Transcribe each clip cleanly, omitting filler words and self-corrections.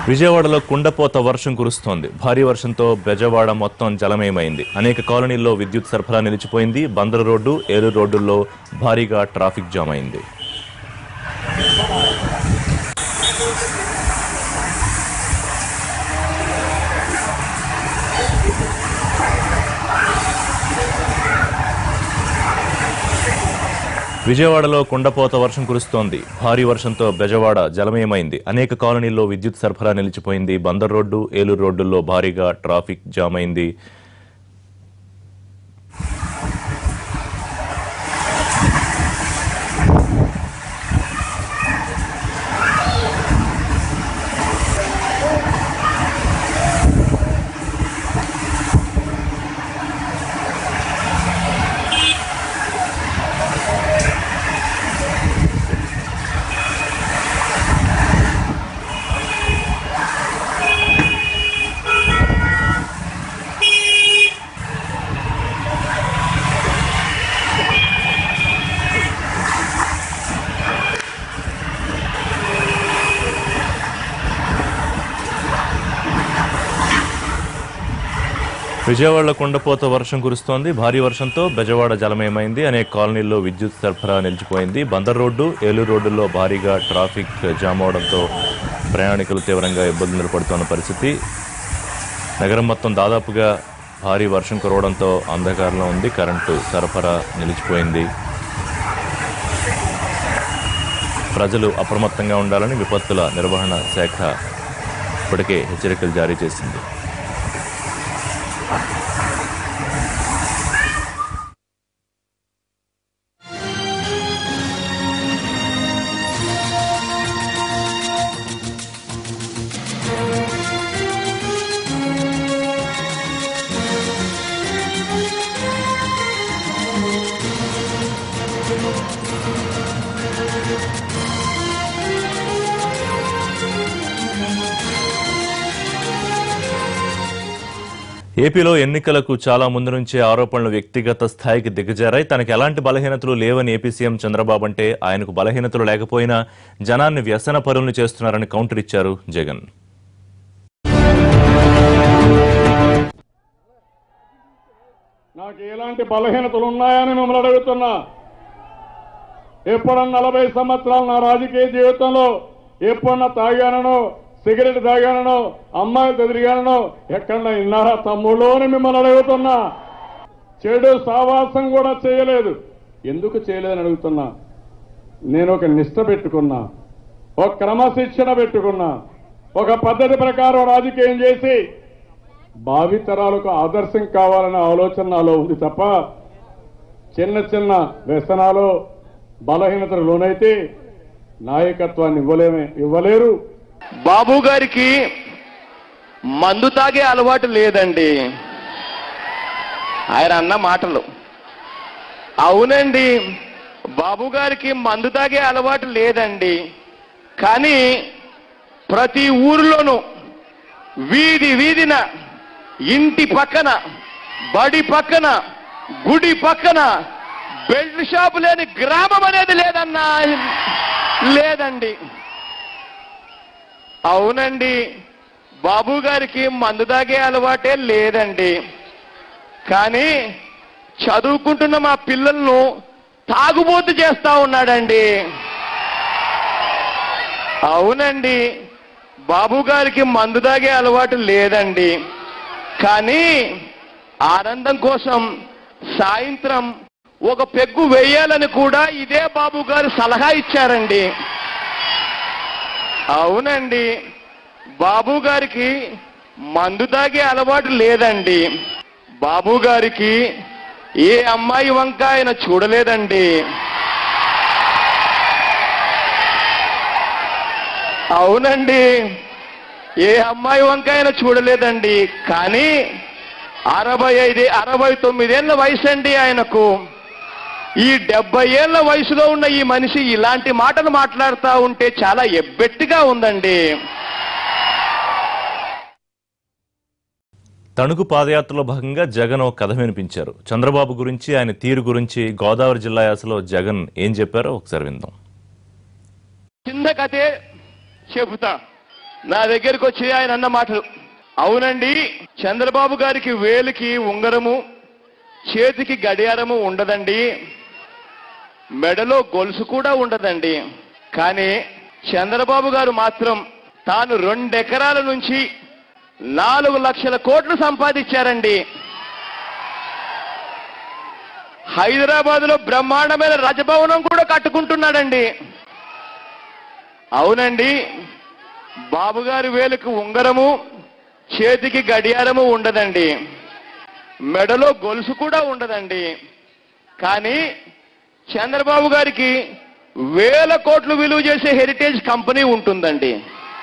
విజయవాడలో కుండపోత వర్షం కురుస్తోంది. భారీ వర్షంతో బెజవాడ మొత్తం జలమయమైంది. అనేక కాలనీల్లో విద్యుత్ సరఫరా నిలిచిపోయింది. బందరు రోడ్డు, ఏలూరు రోడ్డుల్లో భారీగా ట్రాఫిక్ జామ్ అయింది. విజయవాడలో కుండపోత వర్షం కురుస్తోంది. భారీ వర్షంతో బెజవాడ జలమయమైంది. అనేక కాలనీల్లో విద్యుత్ సరఫరా నిలిచిపోయింది. బందర్ రోడ్డు, ఏలూరు రోడ్డుల్లో భారీగా ట్రాఫిక్ జామ్ అయింది. విజయవాడలో కుండపోత వర్షం కురుస్తోంది. భారీ వర్షంతో బెజవాడ జలమయమైంది. అనేక కాలనీల్లో విద్యుత్ సరఫరా నిలిచిపోయింది. బందర్ రోడ్డు, ఏలూరు రోడ్డుల్లో భారీగా ట్రాఫిక్ జామ్ అవడంతో ప్రయాణికులు తీవ్రంగా ఇబ్బందులు పడుతున్న పరిస్థితి. నగరం మొత్తం దాదాపుగా భారీ వర్షం కురవడంతో అంధకారంలో ఉంది. కరెంటు సరఫరా నిలిచిపోయింది. ప్రజలు అప్రమత్తంగా ఉండాలని విపత్తుల నిర్వహణ శాఖ ఇప్పటికే హెచ్చరికలు జారీ చేసింది. ఏపీలో ఎన్నికలకు చాలా ముందు నుంచే ఆరోపణలు వ్యక్తిగత స్థాయికి దిగజారాయి. తనకు ఎలాంటి బలహీనతలు లేవని ఏపీ సీఎం చంద్రబాబు అంటే ఆయనకు బలహీనతలు లేకపోయినా జనాన్ని వ్యసన పరులను చేస్తున్నారని కౌంటర్ ఇచ్చారు జగన్. నాకు ఎలాంటి బలహీనతలు ఉన్నాయని మిమ్మల్ని అడుగుతున్నా. ఎప్పుడన్నా 40 సంవత్సరాలు నా రాజకీయ జీవితంలో ఎప్పుడన్నా తాగానో, సిగరెట్ తాగానో, అమ్మాయిలతో తిరిగానో ఎక్కడన్నా విన్నారా తమ్ముళ్ళు అని మిమ్మల్ని అడుగుతున్నా. చెడు సావాసం కూడా చేయలేదు. ఎందుకు చేయలేదని అడుగుతున్నా. నేను ఒక నిష్ట పెట్టుకున్నా, ఒక క్రమశిక్షణ పెట్టుకున్నా, ఒక పద్ధతి ప్రకారం రాజకీయం చేసి భావితరాలకు ఆదర్శం కావాలనే ఆలోచన నాలో ఉంది తప్ప చిన్న చిన్న వ్యసనాలు, బలహీనతలు లోనైతే నాయకత్వాన్ని ఇవ్వలేరు. బాబు గారికి మందు తాగే అలవాటు లేదండి. ఆయన అన్న మాటలు అవునండి. బాబు గారికి మందు తాగే అలవాటు లేదండి. కానీ ప్రతి ఊరిలోనూ వీధి వీధిన, ఇంటి పక్కన, బడి పక్కన, గుడి పక్కన బెల్ట్ షాపు లేని గ్రామం అనేది లేదన్నా, లేదండి. అవునండి, బాబు గారికి మందు తాగే అలవాటే లేదండి. కానీ చదువుకుంటున్న మా పిల్లలను తాగుబోతు చేస్తా ఉన్నాడండి. అవునండి, బాబు గారికి మందు తాగే అలవాటు లేదండి. కానీ ఆనందం కోసం సాయంత్రం ఒక పెగ్గు వేయాలని కూడా ఇదే బాబు గారు సలహా ఇచ్చారండి. అవునండి, బాబు గారికి మందు తాగే అలవాటు లేదండి. బాబు గారికి ఏ అమ్మాయి వంక ఆయన చూడలేదండి. అవునండి, ఏ అమ్మాయి వంక ఆయన చూడలేదండి. కానీ 69 ఏళ్ల వయసు అండి ఆయనకు. ఈ 70 ఏళ్ల వయసులో ఉన్న ఈ మనిషి ఇలాంటి మాటలు మాట్లాడుతూ ఉంటే చాలా ఎబ్బెట్టిగా ఉందండి. తణుకు పాదయాత్రలో భాగంగా జగన్ ఒక కథ వినిపించారు. చంద్రబాబు గురించి, ఆయన తీరు గురించి గోదావరి జిల్లా యాసలో జగన్ ఏం చెప్పారో ఒకసారి విందాం. చిన్న కథే చెబుతా. నా దగ్గరికి వచ్చి ఆయన అన్న మాటలు, అవునండి చంద్రబాబు గారికి వేలికి ఉంగరము చేతికి గడియారము ఉండదండి, మెడలో గొలుసు కూడా ఉండదండి, కానీ చంద్రబాబు గారు మాత్రం తాను 2 ఎకరాల నుంచి 4 లక్షల కోట్లు సంపాదించారండి. హైదరాబాద్ లో బ్రహ్మాండమైన రాజభవనం కూడా కట్టుకుంటున్నాడండి. అవునండి బాబు గారి వేలుకు ఉంగరము చేతికి గడియారము ఉండదండి, మెడలో గొలుసు కూడా ఉండదండి, కానీ చంద్రబాబు గారికి 1000 కోట్లు విలువ చేసే హెరిటేజ్ కంపెనీ ఉంటుందండి.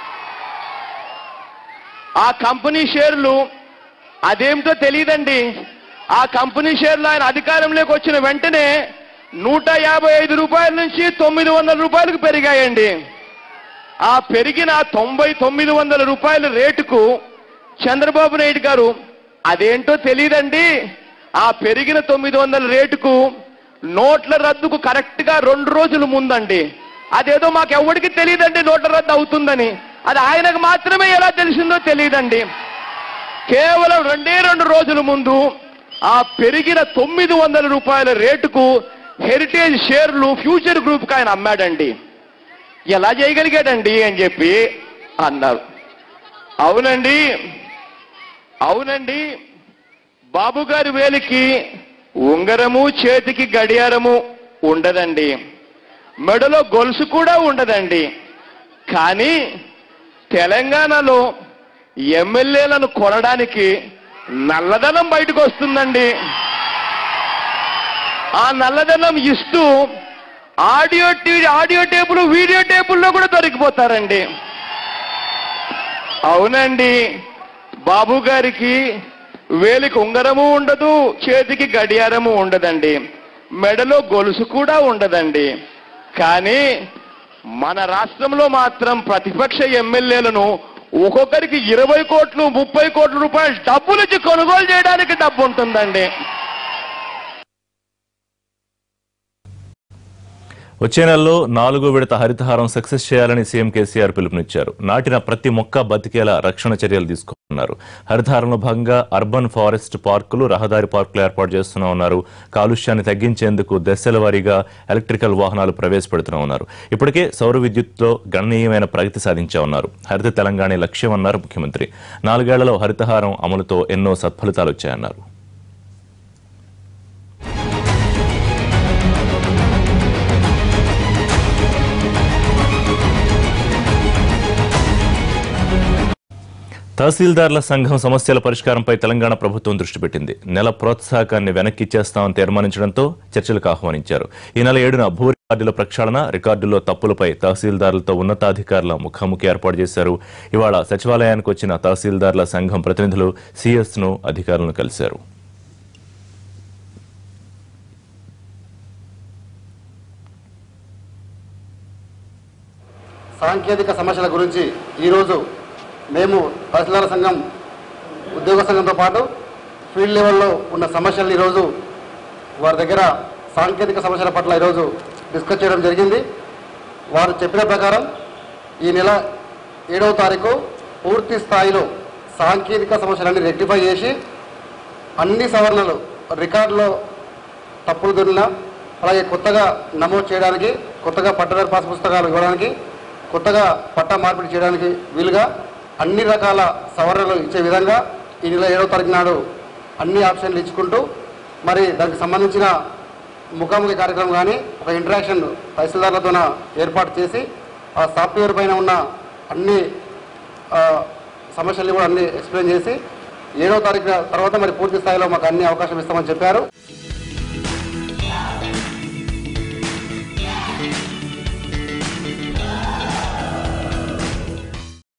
ఆ కంపెనీ షేర్లు అదేమిటో తెలియదండి. ఆ కంపెనీ షేర్లు ఆయన అధికారంలోకి వచ్చిన వెంటనే 155 రూపాయల నుంచి 900 రూపాయలకు పెరిగాయండి. ఆ పెరిగిన 900 రూపాయల రేటుకు చంద్రబాబు నాయుడు గారు అదేంటో తెలియదండి, ఆ పెరిగిన 900 రేటుకు నోట్ల రద్దుకు కరెక్ట్ గా 2 రోజుల ముందండి, అదేదో మాకు ఎవరికి తెలియదండి నోట్ల రద్దు అవుతుందని, అది ఆయనకు మాత్రమే ఎలా తెలిసిందో తెలియదండి. కేవలం 2 రోజుల ముందు ఆ పెరిగిన 900 రూపాయల రేటుకు హెరిటేజ్ షేర్లు ఫ్యూచర్ గ్రూప్ కి ఆయన అమ్మాడండి. ఎలా చేయగలిగాడండి అని చెప్పి అన్నారు. అవునండి అవునండి బాబు గారి వేలికి ఉంగరము చేతికి గడియారము ఉండదండి, మెడలో గొలుసు కూడా ఉండదండి, కానీ తెలంగాణలో ఎమ్మెల్యేలను కొనడానికి నల్లధనం బయటకు వస్తుందండి. ఆ నల్లధనం ఇస్తూ ఆడియో టేపులు వీడియో టేపుల్లో కూడా దొరికిపోతారండి. అవునండి బాబు గారికి వేలికి ఉంగరము ఉండదు, చేతికి గడియారము ఉండదండి, మెడలో గొలుసు కూడా ఉండదండి, కానీ మన రాష్ట్రంలో మాత్రం ప్రతిపక్ష ఎమ్మెల్యేలను ఒక్కొక్కరికి 20 కోట్లు 30 కోట్ల రూపాయలు డబ్బులు ఇచ్చి కొనుగోలు చేయడానికి డబ్బు ఉంటుందండి. వచ్చే నెలలో 4వ విడత హరితహారం సక్సెస్ చేయాలని సీఎం కేసీఆర్ పిలుపునిచ్చారు. నాటిన ప్రతి మొక్క బతికేలా రక్షణ చర్యలు తీసుకున్నారు. హరితహారంలో భాగంగా అర్బన్ ఫారెస్ట్ పార్కులు, రహదారి పార్కులు ఏర్పాటు చేస్తున్నామన్నారు. కాలుష్యాన్ని తగ్గించేందుకు దశల వారీగా ఎలక్ట్రికల్ వాహనాలు ప్రవేశపెడుతున్నామన్నారు. ఇప్పటికే సౌర విద్యుత్లో గణనీయమైన ప్రగతి సాధించామన్నారు. హరిత తెలంగాణ లక్ష్యమన్నారు ముఖ్యమంత్రి. 4 ఏళ్లలో హరితహారం అమలుతో ఎన్నో సత్ఫలితాలు వచ్చాయన్నారు. తహసీల్దార్ల సంఘం సమస్యల పరిష్కారంపై తెలంగాణ ప్రభుత్వం దృష్టి పెట్టింది. నెల ప్రోత్సాహకాన్ని వెనక్కి ఇచ్చేస్తామని తీర్మానించడంతో చర్చలకు ఆహ్వానించారు. ఈ నెల 7న భూ రికార్డుల ప్రక్షాళన, రికార్డుల్లో తప్పులపై తహసీల్దారులతో ఉన్నతాధికారుల ముఖాముఖి ఏర్పాటు చేశారు. ఇవాళ సచివాలయానికి వచ్చిన తహసీల్దార్ల సంఘం ప్రతినిధులు సిఎస్ను అధికారులను కలిశారు. సాంకేతిక సమస్యల గురించి ఈరోజు మేము తహసీల్దార్ సంఘం ఉద్యోగ సంఘంతో పాటు ఫీల్డ్ లెవెల్లో ఉన్న సమస్యలను ఈరోజు వారి దగ్గర సాంకేతిక సమస్యల పట్ల ఈరోజు డిస్కస్ చేయడం జరిగింది. వారు చెప్పిన ప్రకారం ఈ నెల 7వ తారీఖు పూర్తి స్థాయిలో సాంకేతిక సమస్యలన్నీ రెక్టిఫై చేసి అన్ని సవరణలు రికార్డులో తప్పులు దొరికిన, అలాగే కొత్తగా నమోదు చేయడానికి, కొత్తగా పట్టదారు పాస్ పుస్తకాలు ఇవ్వడానికి, కొత్తగా పట్టా మార్పిడి చేయడానికి వీలుగా అన్ని రకాల సవరణలు ఇచ్చే విధంగా ఈ నెల 7వ తారీఖు నాడు అన్ని ఆప్షన్లు ఇచ్చుకుంటూ మరి దానికి సంబంధించిన ముఖాముఖి కార్యక్రమం కానీ ఒక ఇంటరాక్షన్ తహసీల్దార్లతో ఏర్పాటు చేసి ఆ సాఫ్ట్వేర్ పైన ఉన్న అన్ని సమస్యల్ని కూడా అన్ని ఎక్స్ప్లెయిన్ చేసి 7వ తారీఖు తర్వాత మరి పూర్తి స్థాయిలో మాకు అన్ని అవకాశం ఇస్తామని చెప్పారు.